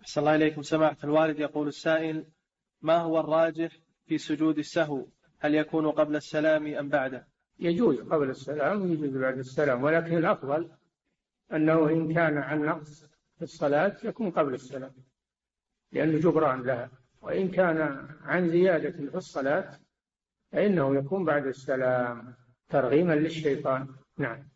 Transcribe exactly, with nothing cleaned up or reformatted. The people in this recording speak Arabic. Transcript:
أحسن الله إليكم سماحة الوالد. يقول السائل: ما هو الراجح في سجود السهو؟ هل يكون قبل السلام أم بعده؟ يجوز قبل السلام ويجوز بعد السلام، ولكن الأفضل أنه إن كان عن نقص في الصلاة يكون قبل السلام لأنه جبران لها، وإن كان عن زيادة في الصلاة فإنه يكون بعد السلام ترغيما للشيطان. نعم.